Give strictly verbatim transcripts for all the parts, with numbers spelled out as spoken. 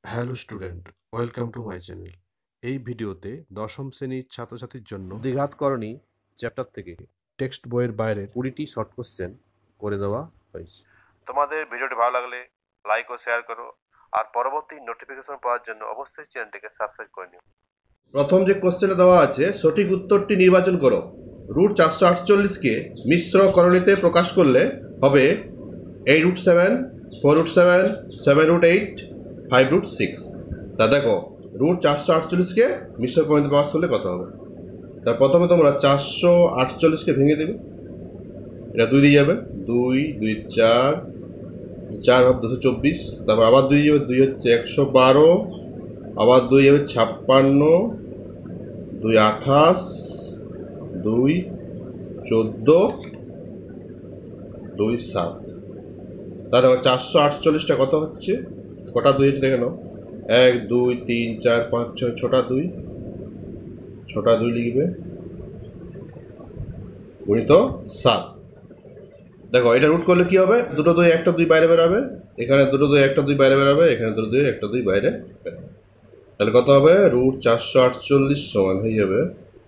Hello student, welcome to my channel. এই ভিডিওতে দশম শ্রেণীর ছাত্রছাত্রীর জন্য দ্বিঘাতকরণী চ্যাপ্টার থেকে টেক্সট বইয়ের বাইরের কুড়িটি শর্ট কোশ্চেন করে দেওয়া হয়েছে। তোমাদের ভিডিওটি ভালো লাগলে লাইক ও শেয়ার করো, আর পরবর্তী নোটিফিকেশন পাওয়ার জন্য অবশ্যই চ্যানেলটিকে সাবস্ক্রাইব করে নিও। প্রথম যে কোশ্চেনে দেওয়া আছে, সঠিক উত্তরটি নির্বাচন করো। রুট চারশো আটচল্লিশকে মিশ্র করণীতে প্রকাশ করলে হবে eight root seven, four root seven, seven root eight, five root six. তা দেখো, রুট চারশো আটচল্লিশকে মিশ্র করণীতে প্রকাশ করলে কত হবে? তার প্রথমে তোমরা চারশো আটচল্লিশকে ভেঙে দেবে, এটা দুই দিয়ে যাবে, দুই দুই চার, চার হবে দুশো চব্বিশ, তারপর আবার দুই যাবে, দুই হচ্ছে একশো বারো, আবার দুই যাবে ছাপ্পান্ন, দুই আঠাশ, দুই চোদ্দো, দুই সাত। তাহলে চারশো আটচল্লিশটা কত হচ্ছে? কটা দুই হচ্ছে দেখে নাও। এক দুই তিন চার পাঁচ ছয়, ছটা দুই, ছটা দুই লিখবে, গুণিত সাত। দেখো, এটা রুট করলে কি হবে? দুটো দুই একটা দুই বাইরে বেরোবে, এখানে দুটো দুই একটা দুই বাইরে বেরোবে, এখানে দুটো দুই একটা দুই বাইরে বেরোবে। তাহলে কত হবে? রুট চারশো আটচল্লিশ সমান হয়ে যাবে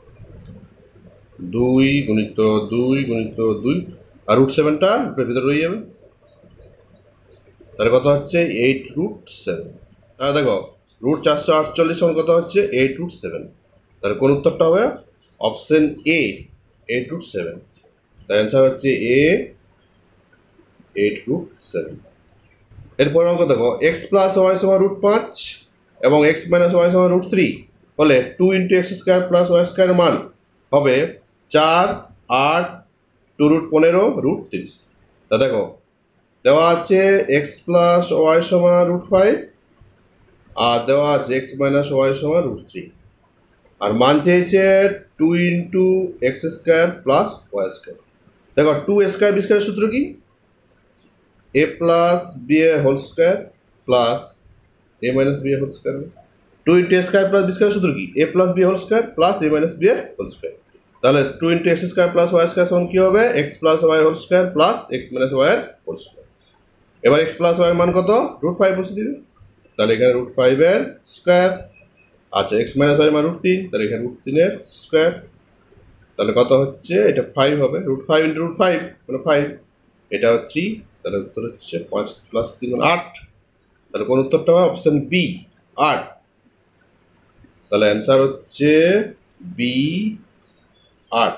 দুই গুণিত দুই গুণিত দুই, আর রুট সেভেনটা ভিতরে রয়ে যাবে। তাহলে কত হচ্ছে? Eight root seven. তাহলে দেখো, রুট চারশো আটচল্লিশ সমান কত হচ্ছে? Eight root seven. তাহলে কোন উত্তরটা হবে? Option A, eight root seven. তার অ্যান্সার হচ্ছে এ, এইট রুট সেভেন। এরপর অঙ্ক দেখো, এক্স প্লাস ওয়াই সমান রুট পাঁচ এবং এক্স মাইনাস ওয়াই সমান রুট থ্রি হলে two into X square plus Y square মান হবে চার, আট, টু রুট পনেরো, রুট তিরিশ। তা দেখো, দেওয়া আছে এক্স প্লাস ওয়াই সমান রুট ফাইভ, আর দেওয়া আছে এক্স মাইনাস ওয়াই সমান রুট থ্রি, আর মান চেয়েছে two into X square plus Y square. দেখো, টু স্কোয়ার বি স্কোয়ারের সূত্র কি? এ plus B A whole square plus A minus B A whole square. Two into A square plus B square সূত্র কি? এ plus B whole square plus A minus B A whole square. তাহলে two into X square plus Y square সমান কি হবে? X plus Y whole square plus X minus Y এর whole square. এবার X plus Y এর মান কত? Root five বসে দিবে, তাহলে এখানে রুট ফাইভ এর স্কোয়ার। আচ্ছা, এক্স মাইনাস ওয়াই মান রুট তিন, তাহলে এখানে রুট তিনের স্কোয়ার। তাহলে কত হচ্ছে? এটা ফাইভ হবে, root five into root five মানে ফাইভ, এটা থ্রি। তাহলে উত্তর হচ্ছে পাঁচ প্লাস তিন মানে আট। তাহলে কোন উত্তরটা হবে? অপশন বি, আট। তাহলে অ্যান্সার হচ্ছে বি, আট।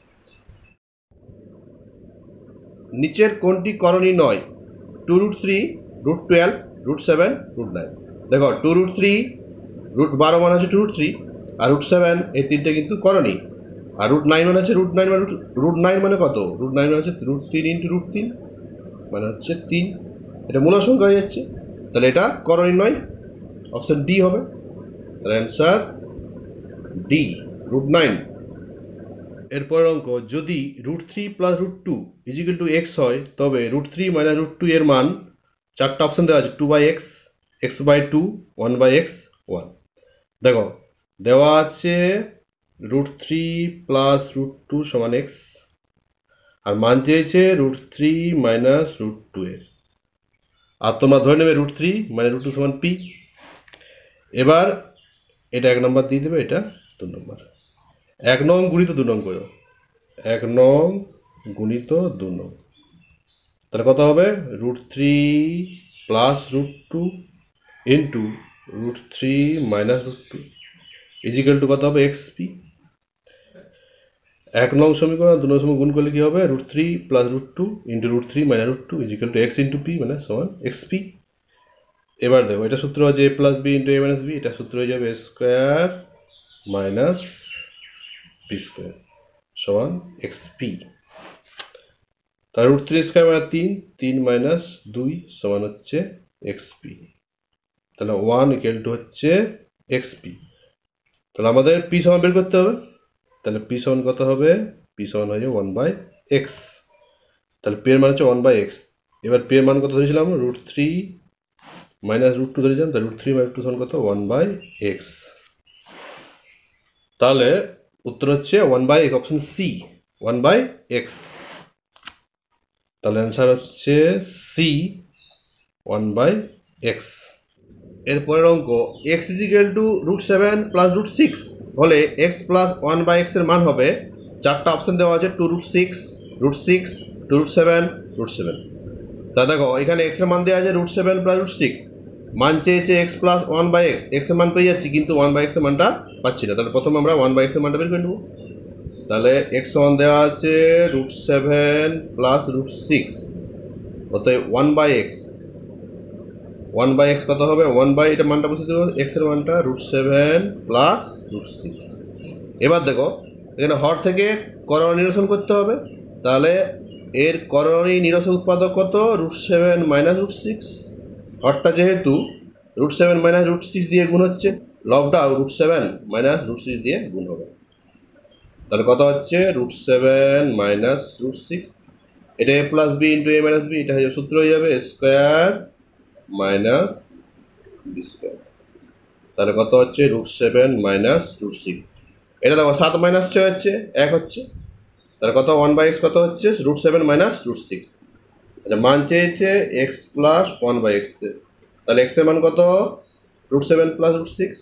নিচের কোনটি করণী নয়? Two root three, root twelve, root seven, root nine. দেখো, টু রুট থ্রি, রুট বারো মানে হচ্ছে টু রুট থ্রি, আর রুট সেভেন, এই তিনটে কিন্তু করণী। আর রুট নাইন মানে হচ্ছে রুট নাইন মানে রুট নাইন মানে কত? রুট নাইন মানে হচ্ছে রুট তিন ইন্টু রুট তিন মানে হচ্ছে তিন। এটা মূল সংখ্যা হয়ে যাচ্ছে, তাহলে এটা করণী নয়, অপশন ডি হবে। তাহলে অ্যান্সার ডি, রুট নাইন। এরপরের অঙ্ক, যদি root three plus root two is equal to X হয়, তবে root three minus root two এর মান, চারটা অপশন দেওয়া আছে, two by X, X by two, one by X, one. দেখো, দেওয়া আছে root three plus root two সমান এক্স, আর মান চেয়েছে root three minus root two এর, আর তোমরা ধরে নেবে রুট থ্রি মানে রুট টু সমান পি। এবার এটা এক নম্বর দিয়ে দেবে, এটা দু নম্বর। এক নং গুণিত দু নং করো, এক নং গুণিত দু নং, তাহলে কত হবে? Root three plus root two into root three minus root two is equal to কত হবে? X P. এক নং সমীকরণ দু নং সমীকরণ গুণ করলে কি হবে? Root three plus root two into root three minus root two is equal to X into P মানে সমান এক্স পি। এবার দেখো, এটা সূত্র আছে A plus B into A minus B, এটা সূত্র হয়ে যাবে A square minus B square সমান এক্স পি। তাহলে রুট থ্রি স্কোয়ার মানে তিন, তিন মাইনাস দুই সমান হচ্ছে এক্স পি। তাহলে ওয়ান ইকুয়াল টু হচ্ছে এক্স পি। তাহলে আমাদের পি সমান বের করতে হবে। তাহলে পি সমান কত হবে? পি সমান হয়ে যাবে ওয়ান বাই এক্স। তাহলে পি এর মান হচ্ছে ওয়ান বাই এক্স। এবার পি এর মান কত ধরেছিলাম? Root three minus root two ধরেছিলাম, তাহলে রুট থ্রি মাইনাস টু সমান কত? One by X. তাহলে উত্তর হচ্ছে one by X, option C, one by X. তাহলে অ্যান্সার হচ্ছে সি, ওয়ান বাই এক্স। এরপরের অঙ্ক X is equal to root seven plus root six হলে X plus one by X এর মান হবে, চারটা অপশন দেওয়া আছে, two root six, root six, two root seven, root seven. তা দেখো এখানে এক্স এর মান দেওয়া আছে root seven plus root six, মান চেয়েছে X plus one by X, X এর মান পেয়ে যাচ্ছি কিন্তু ওয়ান বাই এক্স এর মানটা পাচ্ছি না। তাহলে প্রথমে আমরা ওয়ান বাই এক্স এর মানটা বের করে নেবো। তাহলে এক্স ওয়ান দেওয়া আছে root seven plus root six, অতএব one by X, one by X কত হবে, ওয়ান বাই এটা মানটা বুঝতে দেবো, এক্স এর মানটা root seven plus root six. এবার দেখো এখানে হর থেকে করণী নিরসন করতে হবে, তাহলে এর করণী নিরসন উৎপাদক কত, root seven minus root six, হরটা যেহেতু root seven minus root six দিয়ে গুণ হচ্ছে, লবটাও root seven minus root six দিয়ে গুণ হবে। তাহলে কত হচ্ছে root seven minus root six, এটা A plus B into A minus B, এটা সূত্র হয়ে যাবে স্কোয়ার মাইনাস বি স্কোয়ার। তাহলে কত হচ্ছে root seven minus root six, এটা দেখো সাত মাইনাস ছয় হচ্ছে এক হচ্ছে, তাহলে কত ওয়ান বাই এক্স কত হচ্ছে root seven minus root six. আচ্ছা মান চেয়েছে X plus one by X, তাহলে এক্স এর মান কত root seven plus root six,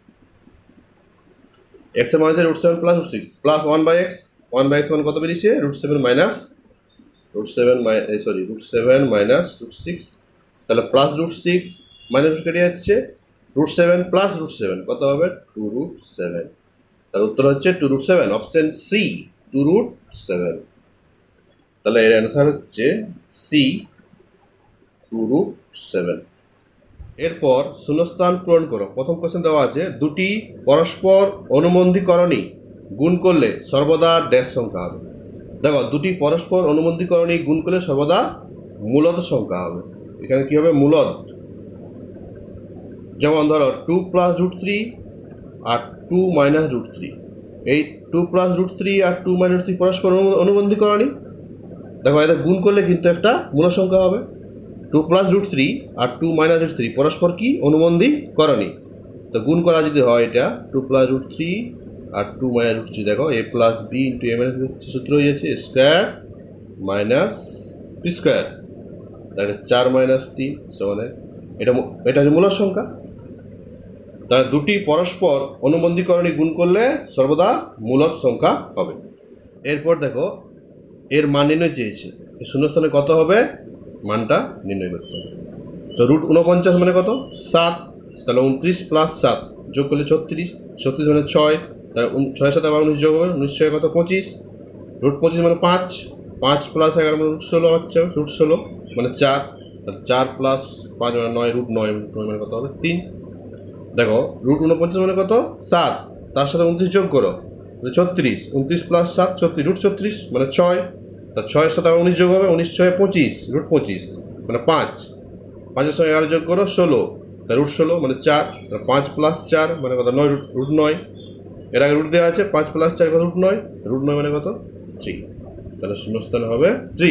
X এর মান হচ্ছে root seven plus root six plus one by X, one by X মান কত বেরিয়েছে root seven minus root seven sorry root seven minus root six, তাহলে plus root six minus root কেটে যাচ্ছে, root seven plus root seven কত হবে two root seven. তার উত্তর হচ্ছে two root seven, option C two root seven. তাহলে এর অ্যান্সার হচ্ছে সি টু রুট সেভেন। এরপর শূন্যস্থান পূরণ করো। প্রথম কোশ্চেন দেওয়া আছে দুটি পরস্পর অনুবন্ধীকরণী গুণ করলে সর্বদা ড্যাশ সংখ্যা হবে। দেখো দুটি পরস্পর অনুবন্ধীকরণী গুণ করলে সর্বদা মূলদ সংখ্যা হবে। এখানে কি হবে মূলদ, যেমন ধরো টু প্লাস রুট থ্রি আর টু মাইনাস রুট থ্রি, এই টু প্লাস রুট থ্রি আর টু মাইনাস থ্রি পরস্পর অনুবন্ধীকরণী, দেখো এদের গুণ করলে কিন্তু একটা মূল সংখ্যা হবে। টু প্লাস রুট থ্রি আর টু মাইনাস রুট থ্রি পরস্পর কি অনুবন্ধীকরণী, তো গুণ করা যদি হয় এটা টু প্লাস রুট থ্রি আর টু মাইনাস রুট থ্রি, দেখো এ প্লাস বি ইন্টু এ মাইনাস বি সূত্র হয়ে যাচ্ছে স্কোয়ার মাইনাস বি স্কোয়ার, তাহলে চার মাইনাস তিন সমান এটা, এটা হচ্ছে মূল সংখ্যা। তাহলে দুটি পরস্পর অনুবন্ধীকরণী গুণ করলে সর্বদা মূলদ সংখ্যা হবে। এরপর দেখো এর মান নির্ণয় চেয়েছে, শূন্যস্থানে কত হবে মানটা নির্ণয় করতে হবে। তো রুট উনপঞ্চাশ মানে কত সাত, তাহলে উনত্রিশ প্লাস সাত যোগ করলে ছত্রিশ, ছত্রিশ মানে ছয়, তাহলে ছয়ের সাথে আবার উনিশ যোগ হবে, উনিশ ছয় কত পঁচিশ, রুট পঁচিশ মানে পাঁচ, পাঁচ প্লাস এগারো মানে রুট ষোলো হচ্ছে, রুট ষোলো মানে চার, তাহলে চার প্লাস পাঁচ মানে নয়, রুট নয়, নয় মানে কত হবে তিন। দেখো রুট উনপঞ্চাশ মানে কত সাত, তার সাথে উনত্রিশ যোগ করো ছত্রিশ, উনত্রিশ প্লাস সাত ছত্রিশ, রুট ছত্রিশ মানে ছয়, তার ছয়ের সাথে আবার উনিশ যোগ হবে, উনিশ ছয় পঁচিশ, রুট পঁচিশ মানে পাঁচ, পাঁচের সঙ্গে এগারো যোগ করো ষোলো, তা রুট ষোলো মানে চার, পাঁচ প্লাস চার মানে কত নয়, রুট রুট নয়, এর আগে রুট দেওয়া আছে, পাঁচ প্লাস চার কত রুট নয়, রুট নয় মানে কত থ্রি, তাহলে শূন্যস্থানে হবে থ্রি।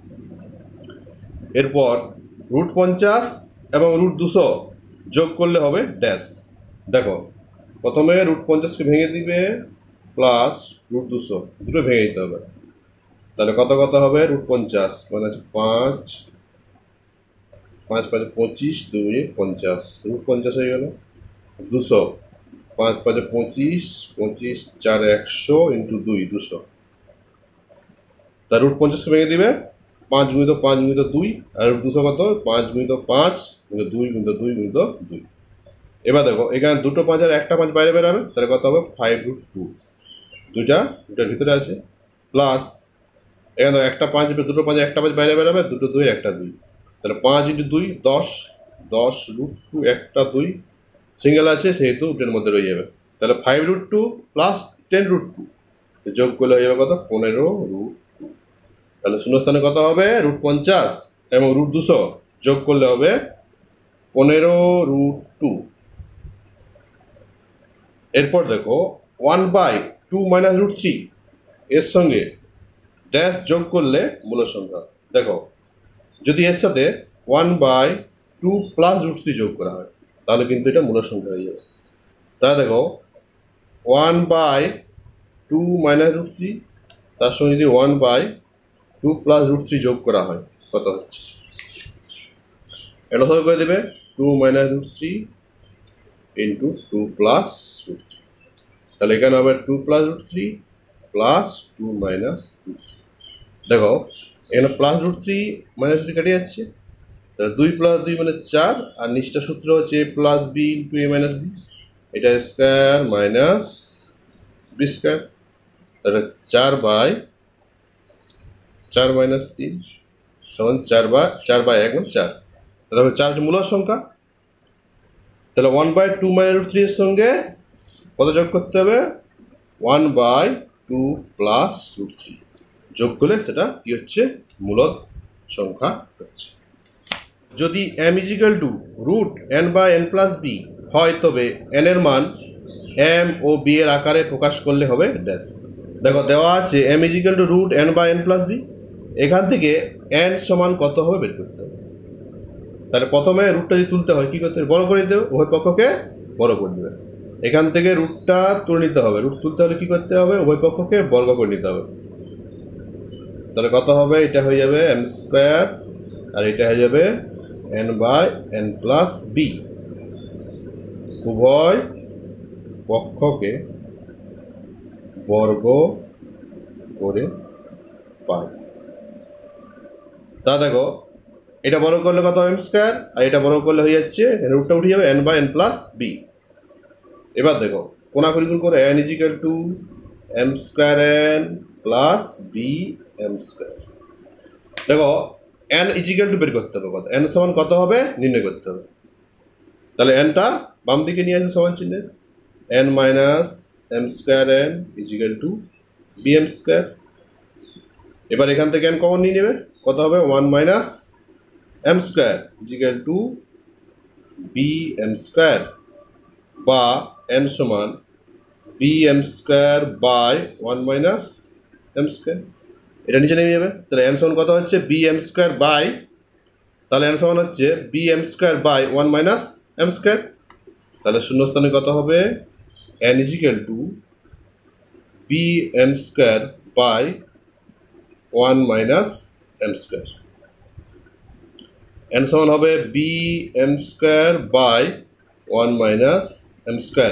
এরপর রুট পঞ্চাশ এবং রুট দুশো যোগ করলে হবে ড্যাশ। দেখো প্রথমে রুট পঞ্চাশকে ভেঙে দিবে প্লাস রুট দুশো দুটো ভেঙে দিতে হবে, তাহলে কত কত হবে রুট পঞ্চাশ মানে হচ্ছে পাঁচ, পাঁচ পাঁচ পঁচিশ, দুই পঞ্চাশ, রুট পঞ্চাশ হয়ে গেল, দুশো পাঁচ পাঁচে পঁচিশ, পঁচিশ চার একশো ইন্টু দুই দুশো, তা রুট পঞ্চাশকে ভেঙে দিবে পাঁচ গুণিত পাঁচ গুণিত দুই, আর রুট দুশো কত পাঁচ গুণিত পাঁচ গুণিত দুই গুণিত দুই গুণিত দুই। এবার দেখো এখানে দুটো পাঁচ আর একটা পাঁচ বাইরে বেরোবে, তাহলে কত হবে ফাইভ রুট টু, দুইটা দুটার ভিতরে আছে, প্লাস এখানে দেখো একটা পাঁচ দুটো পাঁচ একটা পাঁচ বাইরে বেরোবে, দুটো দুই একটা দুই, তাহলে পাঁচ ইন্টু দুই দশ, দশ রুট টু একটা দুই সিঙ্গেল আছে সেহেতু রুটের মধ্যে রয়ে যাবে, তাহলে five root two plus ten root two যোগ করলে হয়ে যাবে কত পনেরো রুট টু। তাহলে শূন্যস্থানে কত হবে রুট পঞ্চাশ এবং রুট দুশো যোগ করলে হবে পনেরো রুট টু। এরপর দেখো one by two minus root three এর সঙ্গে ড্যাশ যোগ করলে মূল সংখ্যা। দেখো যদি এর সাথে one by two plus root three যোগ করা হয় তাহলে কিন্তু এটা মূল সংখ্যা হয়ে যাবে। তাহলে দেখো one by two minus root three তার সঙ্গে যদি one by two plus root three যোগ করা হয় কত হচ্ছে, এটা সঙ্গে করে দেবে two minus root three into two plus root three. তাহলে এখানে হবে two plus root three plus two minus root three. দেখো এখানে plus root three minus three কেটে যাচ্ছে, তাহলে দুই প্লাস দুই মানে চার, আর নিচটা সূত্র হচ্ছে A plus B into A minus B, এটা স্কোয়ার মাইনাস বি স্কোয়ার। তাহলে চার বাই চার মাইনাস তিন সমান চার বাই চার বাই এক মানে চার। তাহলে চার হচ্ছে মূলদ সংখ্যা। তাহলে one by two minus root three এর সঙ্গে কত যোগ করতে হবে? One by two plus root three যোগ করলে সেটা কি হচ্ছে? মূলদ সংখ্যা হচ্ছে। যদি M is equal to root N by N plus B হয়, তবে এন এর মান এম ও বি এর আকারে প্রকাশ করলে হবে ড্যাশ। দেখো দেওয়া আছে M is equal to root N by N plus B, এখান থেকে এন সমান কত হবে বের করতে হবে। তাহলে প্রথমে রুটটা যদি তুলতে হয় কী করতে হবে? বড় করে দেবে, উভয় পক্ষকে বড় করে দেবে। এখান থেকে রুটটা তুলে নিতে হবে, রুট তুলতে হলে কী করতে হবে? উভয় পক্ষকে বর্গ করে নিতে হবে। তাহলে কত হবে? এটা হয়ে যাবে এম স্কোয়ার, আর এটা হয়ে যাবে N by N plus B. উভয় পক্ষকে বর্গ করে পাই। তা দেখো এটা বড় করলে কত? এম স্কোয়ার, আর এটা বড় করলে হয়ে যাচ্ছে রুটটা উঠে যাবে N by N plus b. এবার দেখো কোনাকুনি গুণ করে n is equal to m square n plus b m square. দেখো এন ইজ ইকুয়াল টু বের করতে হবে কত? এন সমান কত হবে নির্ণয় করতে হবে। তাহলে এনটা বাম দিকে নিয়ে আসবে সমান চিহ্নে, n minus m square n is equal to b m square. এবার এখান থেকে এন কমন নিয়ে নেবে, কত হবে? One minus m square is equal to b m square, বা এন সমান b m square by one minus m square. এটা নিচে নেমে যাবে। তাহলে এন সমান কত হচ্ছে? বি এম স্কোয়ার বাই, তাহলে এন সমান হচ্ছে b m square by one minus m square. তাহলে শূন্যস্থানে কত হবে? N is equal to b m square by one minus m square. N সমান হবে b m square by one minus m square.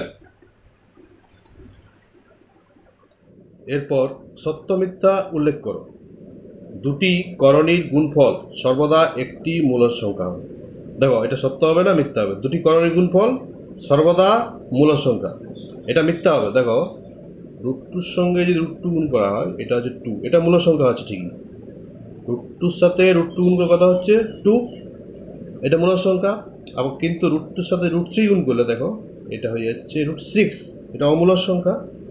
এরপর সত্য মিথ্যা উল্লেখ করো। দুটি করণীর গুণফল সর্বদা একটি মূলদ সংখ্যা হবে। দেখো এটা সত্য হবে না মিথ্যা হবে? দুটি করণীর গুণফল সর্বদা মূলদ সংখ্যা, এটা মিথ্যা হবে। দেখো রুট টুর সঙ্গে যদি রুট টু গুণ করা হয়, এটা হচ্ছে টু, এটা মূলদ সংখ্যা হচ্ছে ঠিকই। রুট টুর সাথে রুট টু গুণ করে কথা হচ্ছে টু, এটা মূলদ সংখ্যা। আবার কিন্তু রুট টুর সাথে রুট থ্রি গুণ করলে দেখো এটা হয়ে যাচ্ছে রুট সিক্স, এটা অমূলদ সংখ্যা।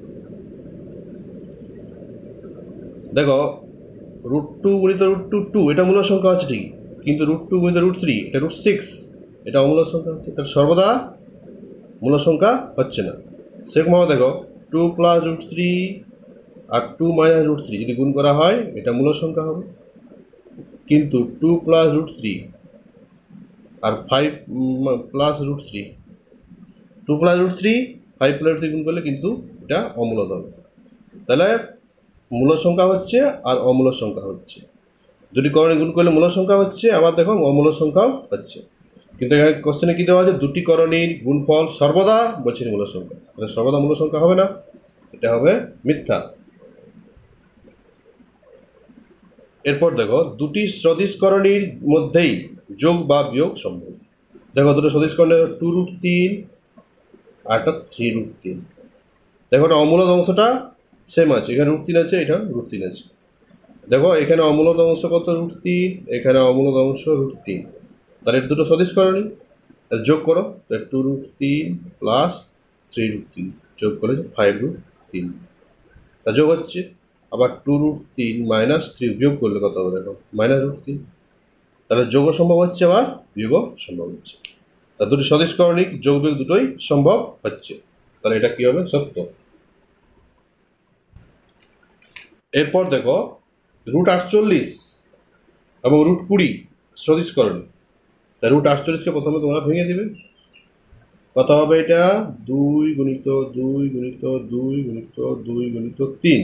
দেখো রুট টু গুণিত রুট টু টু, এটা মূলদ সংখ্যা হচ্ছে ঠিকই, কিন্তু রুট টু গুণিত রুট থ্রি এটা রুট সিক্স, এটা অমূলদ সংখ্যা হচ্ছে। তাহলে সর্বদা মূলদ সংখ্যা হচ্ছে না। সেরকমভাবে দেখো টু প্লাস রুট থ্রি আর টু মাইনাস রুট থ্রি যদি গুণ করা হয় এটা মূলদ সংখ্যা হবে, কিন্তু টু প্লাস রুট থ্রি আর five plus root three two plus root three five plus root three গুণ করলে কিন্তু এটা অমূলদ হবে। তাহলে মূলদ সংখ্যা হচ্ছে আর অমূলদ সংখ্যা হচ্ছে, দুটি করণী গুণ করলে মূলদ সংখ্যা হচ্ছে, আবার দেখো অমূলদ সংখ্যাও হচ্ছে। কিন্তু এখানে কোশ্চেনে কী দেওয়া আছে? দুটি করণীর গুণফল সর্বদা বলছে মূলদ সংখ্যা, তাহলে সর্বদা মূলদ সংখ্যা হবে না, এটা হবে মিথ্যা। এরপর দেখো দুটি সদিশ করণীর মধ্যেই যোগ বা বিয়োগ সম্ভব। দেখো দুটো সদিশ করণীর টু রুট তিন আর একটা থ্রি রুট তিন। দেখো এটা অমূলদ অংশটা সেম আছে, এখানে রুট তিন আছে, এটা রুট তিন আছে। দেখো এখানে অমূলদ অংশ কত? রুট তিন, এখানে অমূলদ অংশ রুট তিন। তাহলে দুটো সদিশ করণী যোগ করো, টু রুট তিন প্লাস থ্রি রুট তিন যোগ করে ফাইভ রুট তিন, তা যোগ হচ্ছে। আবার টু রুট তিন মাইনাস থ্রি বিয়োগ করলে কত হবে? দেখো মাইনাস রুট তিন। তাহলে যোগও সম্ভব হচ্ছে, আবার বিয়োগও সম্ভব হচ্ছে। তা দুটি সদিশ করণিক যোগ বিয়োগ দুটোই সম্ভব হচ্ছে, তাহলে এটা কি হবে? সত্য। এরপর দেখো রুট আটচল্লিশ এবং রুট কুড়ি সদিশ করণী। তা রুট আটচল্লিশকে প্রথমে তোমরা ভেঙে দেবে, কত হবে? এটা দুই গুণিত দুই গুণিত দুই গুণিত দুই গুণিত তিন।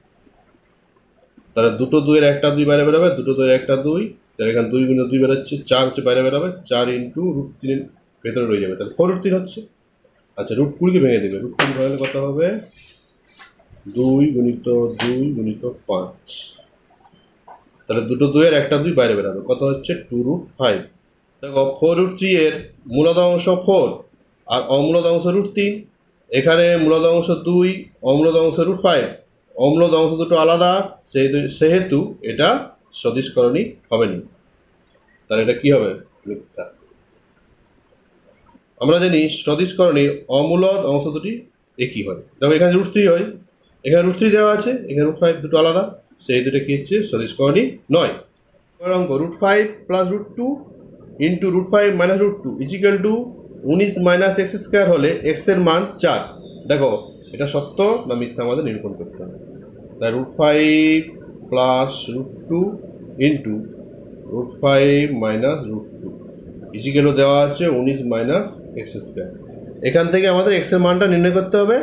তাহলে দুটো দুইয়ের একটা দুই বাইরে বেরোবে, দুটো দুইয়ের একটা দুই, তাহলে এখানে দুই গুণিত দুই বেরোচ্ছে, চার হচ্ছে বাইরে বেরোবে, চার ইন্টু রুট তিনের ভেতরে রয়ে যাবে, তাহলে ফোর রুট তিন হচ্ছে। আচ্ছা, রুট কুড়িকে ভেঙে দেবে। রুট কুড়ি ভাঙলে কত হবে? দুই গুণিত দুই গুণিত পাঁচ। তাহলে দুটো দুইয়ের একটা দুই বাইরে বেরাবে, কত হচ্ছে? Two root five. দেখো ফোর রুট থ্রি এর মূলত অংশ ফোর আর অমূলত অংশ রুট তিন। এখানে মূলত অংশ দুই, অমূলত অংশ রুট ফাইভ। অমূলত অংশ দুটো আলাদা, সেহেতু এটা সদিশকরণী হবে না। তাহলে এটা কি হবে? মিথ্যা। আমরা জানি সদিশকরণী অমূলত অংশ দুটি একই হয়। দেখো এখানে রুট থ্রি হয়, এখানে রুট থ্রি দেওয়া আছে, এখানে রুট ফাইভ, দুটো আলাদা, সেই দুটো কি হচ্ছে? সদিশকরণী নয়। অঙ্ক root five plus root two into root five minus root two is equal to উনিশ মাইনাস এক্স স্কোয়ার হলে এক্স এর মান চার। দেখো এটা সত্য না মিথ্যা আমাদের নিরূপণ করতে হবে। তাই root five plus root two into root five minus root two is equal দেওয়া আছে উনিশ মাইনাস এক্স স্কোয়ার। এখান থেকে আমাদের এক্স এর মানটা নির্ণয় করতে হবে।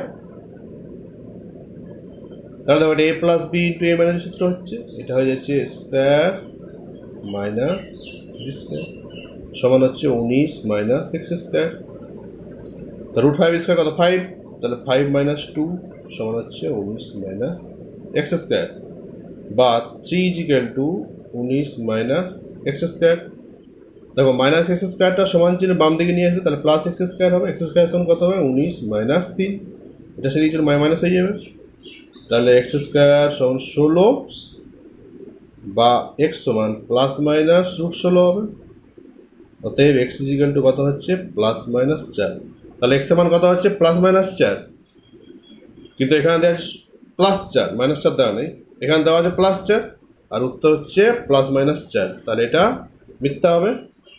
তাহলে দেখো এ প্লাস বি ইন্টু এ মাইনাস সূত্র হচ্ছে, এটা হয়ে যাচ্ছে স্কোয়ার মাইনাস বি স্কোয়ার সমান হচ্ছে উনিশ মাইনাস এক্স স্কোয়ার। তা রুট ফাইভ স্কোয়ার কত? ফাইভ। তাহলে ফাইভ মাইনাস টু সমান হচ্ছে উনিশ মাইনাস এক্স স্কোয়ার, বা থ্রি ইজিক্যাল টু উনিশ মাইনাস এক্স স্কোয়ার। দেখো মাইনাস এক্স স্কোয়ারটা সমান চিহ্ন বাম দিকে নিয়ে আসবে, তাহলে প্লাস এক্স স্কোয়ার হবে। এক্স স্কোয়ার সমান কত হবে? উনিশ মাইনাস তিন, এটা সেদিকে চলে মাইনাস হয়ে যাবে। তাহলে এক্স স্কোয়ার সমান ষোলো, বা এক্স সমান প্লাস মাইনাস রুট ষোলো হবে। অতএব এক্স ইজিক্যাল টু কত হচ্ছে? প্লাস মাইনাস চার। তাহলে এক্স এর মান কত হচ্ছে? প্লাস মাইনাস চার। কিন্তু এখানে দেওয়া আছে প্লাস চার, মাইনাস চার দেওয়া নেই, এখানে দেওয়া আছে প্লাস চার, আর উত্তর হচ্ছে প্লাস মাইনাস চার। তাহলে এটা মিথ্যা হবে,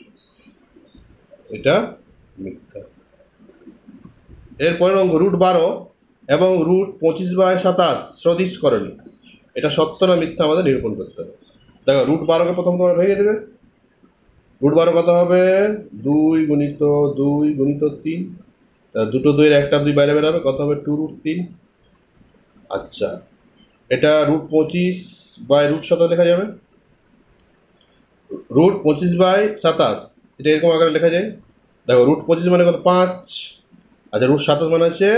এটা মিথ্যা। এরপরের অঙ্ক রুট বারো এবং রুট পঁচিশ বাই সাতাশ সদিশকরণী। এটা সত্য না মিথ্যা আমাদের নিরূপণ করতে হবে। দেখো রুট বারোকে প্রথম তোমরা ভেঙে দেবে। রুট বারো কত হবে? দুই গুণিত দুই গুণিত তিন, দুটো দুইয়ের একটা দুই বাইরে বেরোবে, কত হবে? টু রুট তিন। আচ্ছা, এটা রুট পঁচিশ বাই রুট সাতাশ লেখা যাবে। রুট পঁচিশ বাই সাতাশ এটা এরকম আকারে লেখা যায়। দেখো রুট পঁচিশ মানে কত? পাঁচ। আচ্ছা, রুট সাতাশ মানে হচ্ছে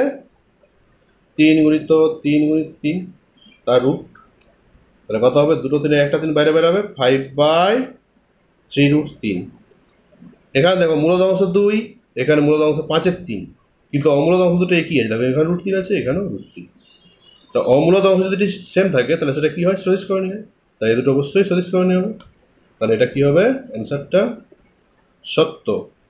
তিন গুণিত তিন গুণিত তিন, তার রুট। তাহলে কত হবে? দুটো তিনে একটা তিন বাইরে বেরোবে, ফাইভ বাই থ্রি রুট তিন। এখানে দেখো মূলত অংশ দুই, এখানে মূলত অংশ পাঁচের তিন, কিন্তু অমূলত অংশ দুটো একই আছে। দেখো এখানে রুট তিন আছে, এখানেও রুট তিন। তো অমূলত অংশ যদি সেম থাকে তাহলে সেটা কি হয়? সদিশকরণী হয়। তাই এই দুটো অবশ্যই সদিশকরণী হবে। তাহলে এটা কি হবে? অ্যান্সারটা সত্য।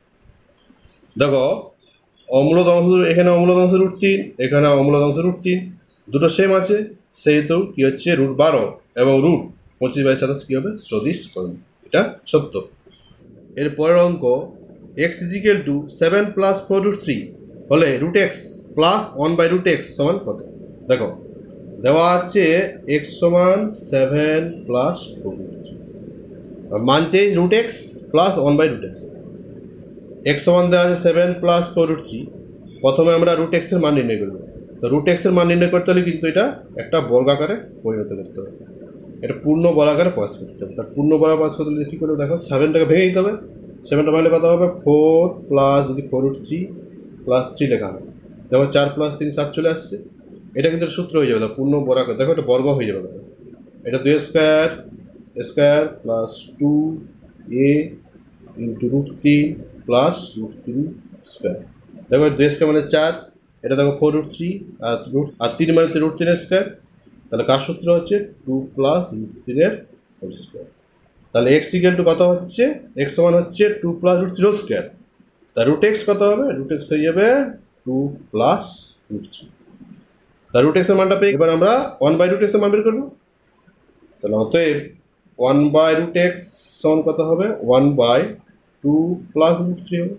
দেখো অমূলত অংশ, এখানে অমূলত অংশ রুট তিন, এখানে অমূলত অংশ রুট তিন, দুটো সেম আছে, সেহেতু কি হচ্ছে? রুট বারো এবং রুট পঁচিশ বাই সাতাশ কি হবে? সদিশকরণী। এটা সত্য। এর পরের অঙ্ক x is equal to seven plus four root three হলে root x plus one by root x সমান কত? দেখো দেওয়া আছে এক্স সমান seven plus four root three, মান চেঞ্জ root x plus one by root x. X সমান দেওয়া আছে seven plus four root three. প্রথমে আমরা রুট এক্সের মান নির্ণয় করবো। তো রুট এক্সের মান নির্ণয় করতে হলে কিন্তু এটা একটা বর্গাকারে পরিণত করতে হবে, এটা পূর্ণ বর্গাকারে প্রকাশ করতে হবে। তার পূর্ণ বর্গ প্রকাশ করতে হলে কী করে? দেখো সেভেনটাকে ভেঙে দিতে হবে। সেভেনটা ভাঙলে কত হবে? ফোর প্লাস যদি four root three plus three লেখা হবে, দেখো চার প্লাস তিন সাত চলে আসছে। এটা কিন্তু সূত্র হয়ে যাবে, পূর্ণ বর্গাকার। দেখো এটা বর্গ হয়ে যাবে। এটা দুই square square plus two a into root তিন প্লাস রুট তিন স্কোয়ার। দেখো দুই স্কোয়ার মানে চার, এটা দেখো ফোর রুট থ্রি, আর রুট আর তিন মানে রুট তিনের স্কোয়ার। তাহলে কার সূত্র হচ্ছে? টু প্লাস রুট তিনের হোল স্কোয়ার। তাহলে এক্স ইকুয়াল টু কত হচ্ছে? এক্স সমান হচ্ছে two plus root three whole square. তা রুট এক্স কত হবে? রুট এক্স হয়ে যাবে টু প্লাস রুট থ্রি। তা রুট এক্সের মানটা পেয়ে এবার আমরা ওয়ান বাই রুট এক্সের মান বের করবো। তাহলে অতএব ওয়ান বাই রুট এক্স সমান কত হবে? One by two plus root three হবে।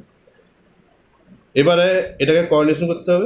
এবারে এটাকে কোঅর্ডিনেশন করতে হবে।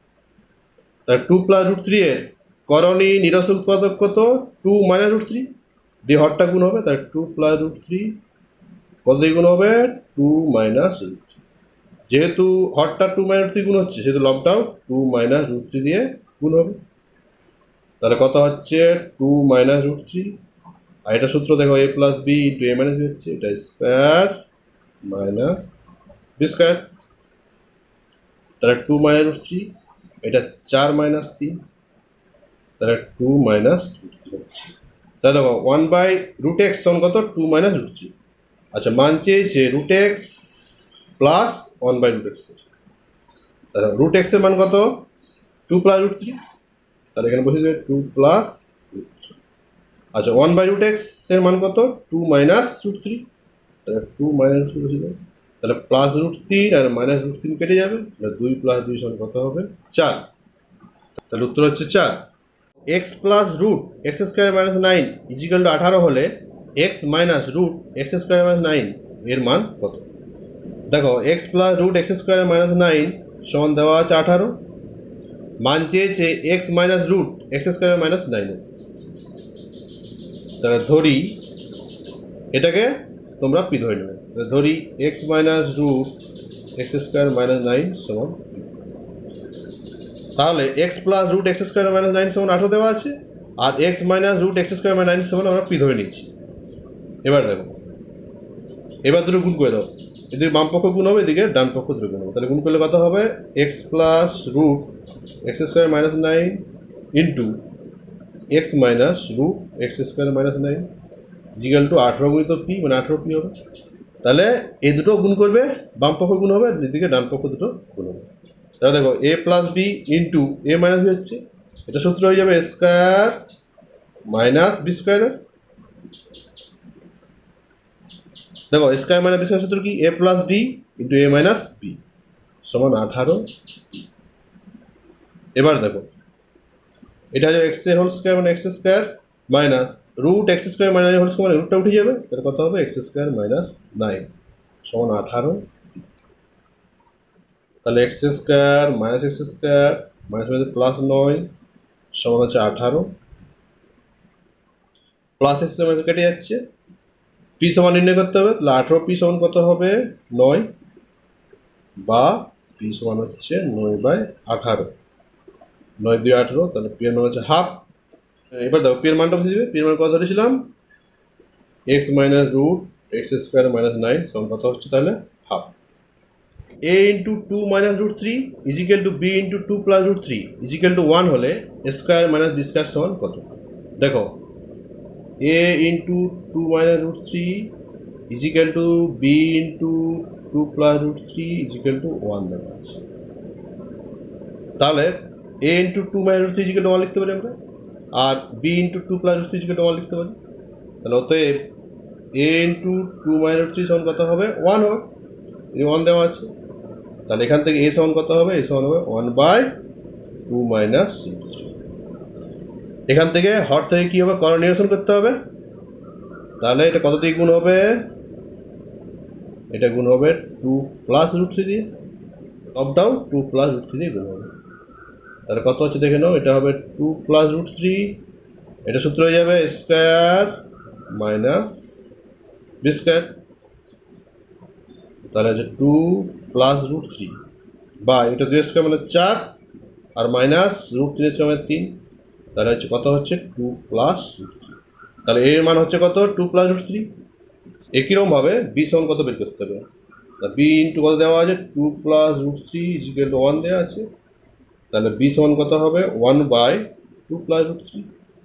তাহলে টু প্লাস রুট থ্রি এর করণী নিরস উৎপাদক কত? টু মাইনাস রুট থ্রি দিয়ে হরটা গুণ হবে। তাহলে টু প্লাস রুট থ্রি কত দিয়ে গুণ হবে? Two minus root three. যেহেতু হরটা টু মাইনাস থ্রি গুণ হচ্ছে, সেহেতু লবটাও টু মাইনাস রুট থ্রি দিয়ে গুণ হবে। তাহলে কত হচ্ছে? Two minus root three. আর এটা সূত্র দেখো এ প্লাস বি ইন্টু এ মাইনাস বি হচ্ছে, এটা স্কোয়ার মাইনাস বি স্কোয়ার। তাহলে টু মাইনাস রুট থ্রি, এটা চার মাইনাস তিন, তাহলে টু মাইনাস রুট থ্রি হচ্ছে। তাহলে দেখো ওয়ান বাই রুট এক্স সমান কত? Two minus root three. আচ্ছা, মান চেয়েছে root x plus one by root x. তাহলে রুট এক্স এর মান কত? Two plus root three. তাহলে এখানে বসে যাবে টু প্লাস রুট থ্রি। আচ্ছা, ওয়ান বাই রুট এক্স এর মান কত? Two minus root three. তাহলে টু মাইনাস রুট থ্রি বসে যাবে। তাহলে প্লাস রুট তিন আর মাইনাস রুট তিন কেটে যাবে। তাহলে দুই প্লাস দুই সমান কত হবে? চার। তাহলে উত্তর হচ্ছে চার। X plus root x square minus nine is equal to আঠারো হলে x minus root x square minus nine এর মান কত? দেখো, x plus root x square minus nine সমান দেওয়া আছে আঠারো, মান চেয়েছে x minus root x square minus নাইনের। তাহলে ধরি এটাকে তোমরা পি ধরে নেবে। ধরি x minus root x square minus nine সমান, তাহলে x plus root x square minus nine সমান আঠারো দেওয়া আছে, আর x minus root x square minus nine সমান আমরা পি ধরে নিচ্ছি। এবার দেখো, এবার দুটো গুণ করে দাও, এদিকে বাম পক্ষ গুণ হবে, এদিকে ডান পক্ষ দুটো গুণ হবে। তাহলে গুণ করলে কত হবে? X plus root x square minus nine into x minus root x square minus nine is equal to আঠারো গুণিত পি, মানে আঠারো পি হবে। তাহলে এই দুটো গুণ করবে, বাম পক্ষ গুণ হবে, এদিকে ডান পক্ষ দুটো গুণ হবে। তাহলে দেখো, এ প্লাস বি ইন্টু এ মাইনাস বি হচ্ছে, এটা সূত্র হয়ে যাবে স্কোয়ার মাইনাস বি স্কোয়ারের। দেখো, স্কোয়ার মাইনাস বি স্কোয়ার সূত্র কি? এ প্লাস বি ইন্টু এ মাইনাস বি সমান আঠারো। এবার দেখো, এটা হচ্ছে এক্স এর হোল স্কোয়ার মানে x square minus root x square minus whole square মানে রুটটা উঠে যাবে। তাহলে কত হবে? এক্স স্কোয়ার মাইনাস নাইন সমান আঠারো। তাহলে x square minus x square minus minus plus নয় সমান হচ্ছে আঠারো। প্লাস এক্স মাইনাস কেটে যাচ্ছে, পি সমান নির্ণয় করতে হবে। তাহলে আঠারো পি সমান কত হবে? নয়, বা পি সমান হচ্ছে নয় বাই আঠারো। নয় দুই আঠারো, তাহলে পি এর মান হচ্ছে হাফ। এবার দেখো, পি এর মানটা বসে দিবে। পি এর মান কত ধরেছিলাম? X minus root x square minus nine সমান কত হচ্ছে? তাহলে half. A into two minus root three is equal to b into two plus root three is equal to one হলে স্কোয়ার মাইনাস বি স্কোয়ার সমান কত? দেখো, a into two minus root three is equal to b into two plus root three is equal to one দেওয়া আছে। তাহলে a into two minus root three is equal to one লিখতে পারি আমরা, আর b into two plus root three is equal to one লিখতে পারি। তাহলে অতএব a into two minus root three সমান কত হবে? ওয়ান হবে, এই ওয়ান দেওয়া আছে। তাহলে এখান থেকে এ সমান কত হবে? এ সমান হবে one by two minus root three. এখান থেকে হর থেকে কী হবে? করণ নিরসন করতে হবে। তাহলে এটা কত দিয়ে গুণ হবে? এটা গুণ হবে টু প্লাস রুট থ্রি দিয়ে, টপটাও টু প্লাস রুট থ্রি দিয়ে গুণ হবে। তাহলে কত হচ্ছে দেখে নাও, এটা হবে টু প্লাস রুট থ্রি, এটা সূত্র হয়ে যাবে স্কোয়ার মাইনাস বি স্কোয়ার। তাহলে হচ্ছে টু প্লাস রুট থ্রি, বা এটা দুই স্কোয়ার মানে চার, আর মাইনাস রুট থ্রি স্কোয়ার মানে তিন। তাহলে হচ্ছে কত হচ্ছে? Two plus root three. তাহলে এর মান হচ্ছে কত? Two plus root three. একইরকমভাবে বি সমান কত বের করতে হবে? বি ইন্টু কত দেওয়া আছে? Two plus root three is equal to one দেওয়া আছে। তাহলে বি সমান কত হবে? One by two plus root three.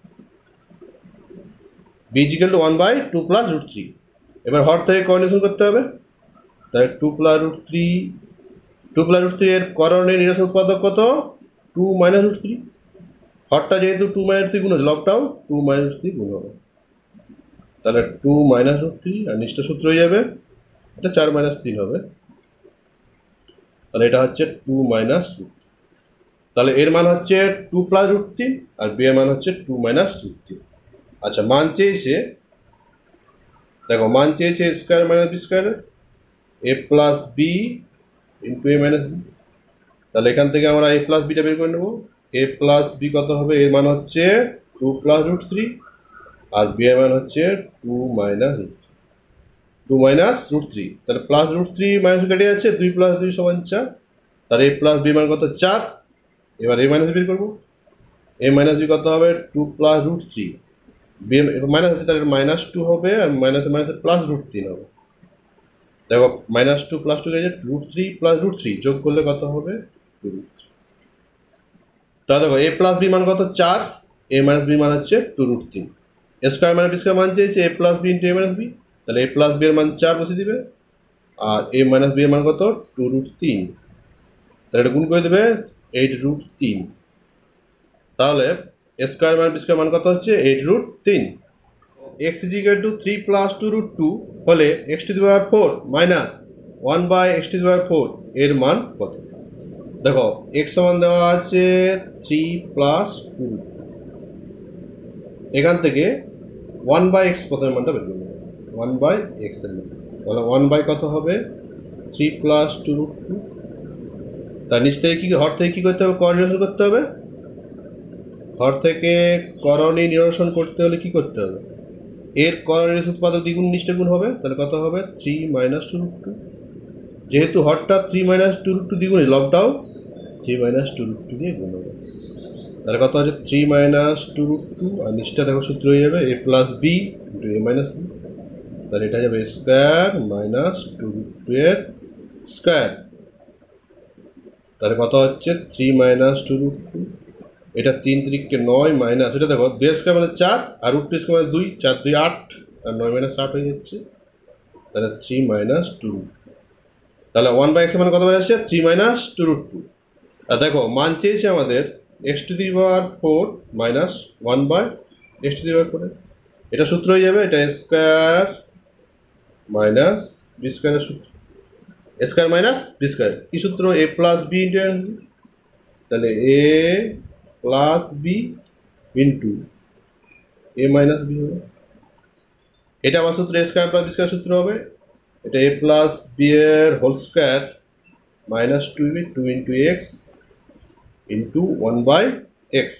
B is equal to one by two plus root three. এবার হর থেকে কোঅর্ডিনেশন করতে হবে। তাহলে two plus root three, two plus root three এর করণের নিরসন উৎপাদক কত? Two minus root three. হরটা যেহেতু টু মাইনাস থ্রি গুণ হচ্ছে, লবটাও টু মাইনাস রুট থ্রি গুণ হবে। তাহলে টু মাইনাস রুট থ্রি, আর নিচটা সূত্র হয়ে যাবে এটা চার মাইনাস তিন হবে। তাহলে এটা হচ্ছে টু মাইনাস রুট। তাহলে এর মান হচ্ছে টু প্লাস রুট থ্রি, আর বি এর মান হচ্ছে টু মাইনাস রুট থ্রি। আচ্ছা, মান চেয়েছে, দেখো মান চেয়েছে square minus B square, a plus B into A minus B. তাহলে এখান থেকে আমরা এ প্লাস বিটা বের করে নেবো। এ প্লাস বি কত হবে? এর মান হচ্ছে টু প্লাস রুট থ্রি, আর বি এর মান হচ্ছে two minus root three, two minus root three. তাহলে প্লাস রুট থ্রি মাইনাস কেটে যাচ্ছে, দুই প্লাস দুই সমান চার। তাহলে এ প্লাস বি মান কত? চার। এবার এ মাইনাস বের করবো। এ মাইনাস বি কত হবে? Two plus root three, b minus আছে তাহলে মাইনাস টু হবে, আর মাইনাস মাইনাস প্লাস রুট তিন হবে। দেখো, মাইনাস টু প্লাস টু গেছে root three plus root three যোগ করলে কত হবে? Two root. তাহলে দেখো এ প্লাস বি মান কত চার, এ মাইনাস বি মান হচ্ছে টু রুট তিন। A square minus B square মান চেয়েছে a plus B into A minus B, তাহলে এ প্লাস বি এর মান চার বসে দিবে, আর এ মাইনাস বি এর মান কত টু রুট তিন, তাহলে এটা গুণ করে দেবে এইট রুট তিন। তাহলে a square minus B square মান কত হচ্ছে এইট রুট তিন। X is equal to three plus two root two হলে x to the power four minus one by x to the power four এর মান কত? দেখো এক্স সমান দেওয়া আছে থ্রি প্লাস টু, এখান থেকে ওয়ান বাই এক্স প্রথমে মানটা বের করবে, ওয়ান বাই এক্স এর মান, তাহলে ওয়ান বাই কত হবে three plus two root two. তার নিচ থেকে কি হর থেকে কী করতে হবে, করণ নিরসন করতে হবে। হর থেকে করণী নিরসন করতে হলে কি করতে হবে, এর করণ নিরসন উৎপাদক দ্বিগুণ নিচটা গুণ হবে, তাহলে কত হবে three minus two root two. যেহেতু হরটা three minus two root two দ্বিগুণই, লবটাও three minus two root two দিয়ে গুণ হবে, তাহলে কত হচ্ছে three minus two root two, আর নিচটা দেখো সূত্র হয়ে যাবে A plus B into A minus B, তাহলে এটা যাবে square minus two root two এর স্কোয়ার, তাহলে কত হচ্ছে three minus two root two, এটা তিন তিরিককে নয় মাইনাস এটা দেখো দুই স্কোয়ার মানে চার, আর রুট টু স্কোয়ার মানে দুই, চার দুই আট, আর নয় মাইনাস আট হয়ে যাচ্ছে, তাহলে three minus two root two, তাহলে ওয়ান বাই এক্স মানে কত বেড়ে আসছে three minus two root two. আর দেখো মান চেয়েছে আমাদের X to the power four minus one by x to the power four, এটা সূত্র হয়ে যাবে এটা স্কোয়ার মাইনাস বি স্কোয়ারের সূত্র, স্কোয়ার মাইনাস বি স্কোয়ার কি সূত্র A plus B into N, তাহলে এ প্লাস বি ইন্টু এ মাইনাস বি হবে, এটা আমার সূত্র A square plus B square সূত্র হবে, এটা এ প্লাস বি এর whole square minus two B two into X into one by X.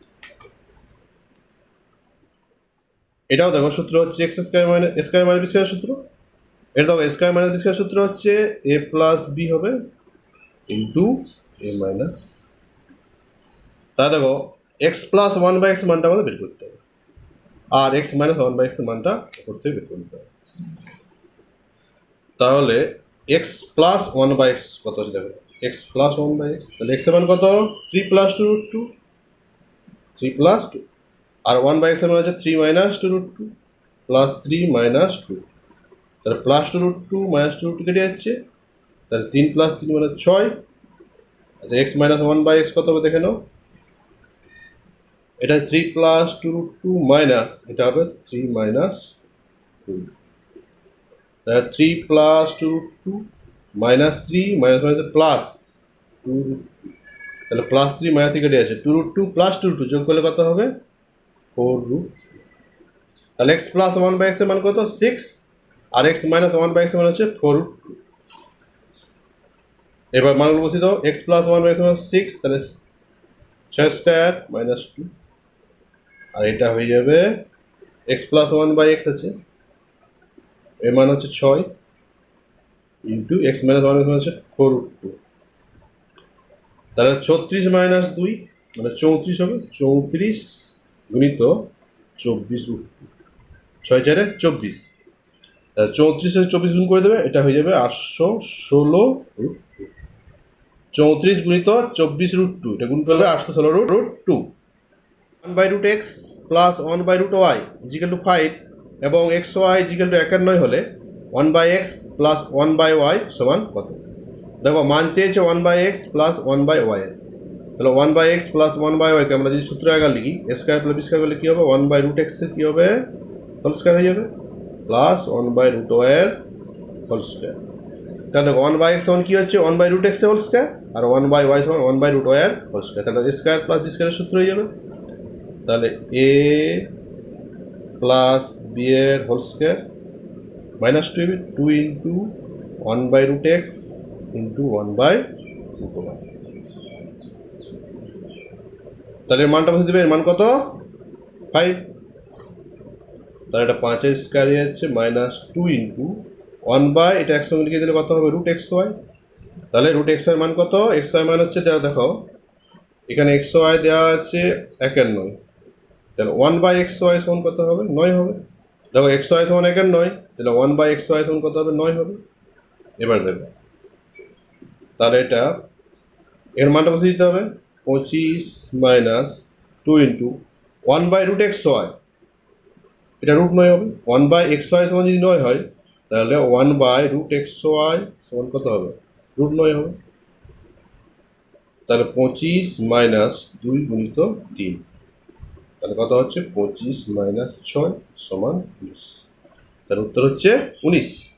এটাও দেখো সূত্র হচ্ছে X square minus square minus B square সূত্র, এটা দেখো স্কোয়ার মাইনাস বি স্কোয়ার সূত্র হচ্ছে এ প্লাস বি হবে ইন্টু এ মাইনাস, তা দেখো x plus one by X মানটা আমাদের বের করতে হবে, আর x minus one by X মানটা ওপর থেকে বের করতে হবে। তাহলে x plus one by X কত হচ্ছে দেখো x plus one by X, তাহলে এক্স এর মান কত three plus two root two, three plus two, আর ওয়ান বাই এক্স এর মান হচ্ছে three minus two root two plus three minus two, তাহলে plus two root two minus two root two কেটে যাচ্ছে, তাহলে তিন প্লাস তিন মানে ছয়। আচ্ছা X minus one by X কত হবে দেখে নাও, এটা three plus two root two minus এটা হবে থ্রি মাইনাস টু, তাহলে three plus two root two minus three minus minus plus two root two, তাহলে প্লাস থ্রি মাইনাস থ্রি কেটে আছে, two root two plus two root two যোগ করলে কত হবে ফোর রুট, তাহলে x plus one by X এর মান কত সিক্স, আর x minus one by X এর মান হচ্ছে ফোর রুট টু। এবার মানগুলো বসিয়ে দাও X plus one by X মান সিক্স, তাহলে ছয় স্কোয়ার মাইনাস টু, আর এটা হয়ে যাবে X plus one by X আছে এর মান হচ্ছে ছয় into x minus one X মান হচ্ছে ফোর রুট টু, তাহলে ছত্রিশ মাইনাস দুই মানে চৌত্রিশ হবে, চৌত্রিশ গুণিত চব্বিশ রুট টু, ছয় চারে চব্বিশ, চৌত্রিশ চব্বিশ গুণ করে দেবে এটা হয়ে যাবে আটশো ষোলো রুট টু, চৌত্রিশ গুণিত চব্বিশ রুট টু এটা গুণ করবে আটশো ষোলো root root two. One by root x plus one by root Y equal two five এবং এক্স ওয়াই ইজিক্যাল টু একান্নয় হলে one by X plus one by Y সমান কত? দেখো মান চেয়েছে one by X plus one by Y এর, তাহলে one by X plus one by ওয়াইকে আমরা যদি সূত্র আগে লিখি স্কোয়ার প্লাস বি স্কোয়ার করলে কী হবে ওয়ান বাই রুট এক্সের কী হবে হোল স্কোয়ার হয়ে যাবে প্লাস ওয়ান বাই রুট ওয়াইয়ের হোল স্কোয়ার, তাহলে দেখো ওয়ান বাই এক্স সমান কী হচ্ছে ওয়ান বাই রুট এক্সের হোল স্কোয়ার, আর ওয়ান বাই ওয়াই সমান ওয়ান বাই রুট ওয়াইয়ের হোল স্কোয়ার, তাহলে স্কোয়ার প্লাস বি স্কোয়ারের সূত্র হয়ে যাবে, তাহলে এ প্লাস বি এর হোল স্কোয়ার মাইনাস টু হবে two into one by root X into one by root Y, তাহলে মানটা বসে দেবে এর মান কত ফাইভ, তাহলে এটা পাঁচের স্কোয়ার হয়ে যাচ্ছে minus two into one by এটা একসঙ্গে লিখে দিলে কত হবে রুট এক্স ওয়াই, তাহলে রুট এক্স ওয়াই মান কত এক্স ওয়াই মান হচ্ছে দেওয়া দেখো এখানে এক্স ওয়াই দেওয়া আছে একের নয়, তাহলে ওয়ান বাই এক্স ওয়াই সমান কত হবে নয় হবে, দেখো এক্স ওয়াই সমান একের নয় তাহলে ওয়ান বাই এক্স ওয়াই সমান কত হবে নয় হবে, এবার দেখো তাহলে এটা এর মানটা বসে দিতে হবে, পঁচিশ minus two into one by root X Y, এটা রুট নয় হবে। ওয়ান বাই এক্স ওয়াই সমান যদি নয় হয় তাহলে one by root X Y সমান কত হবে, রুট নয় হবে। তাহলে পঁচিশ মাইনাস দুই গুণিত তিন, তাহলে কত হচ্ছে পঁচিশ মাইনাস ছয় সমান উনিশ। তার উত্তর হচ্ছে উনিশ।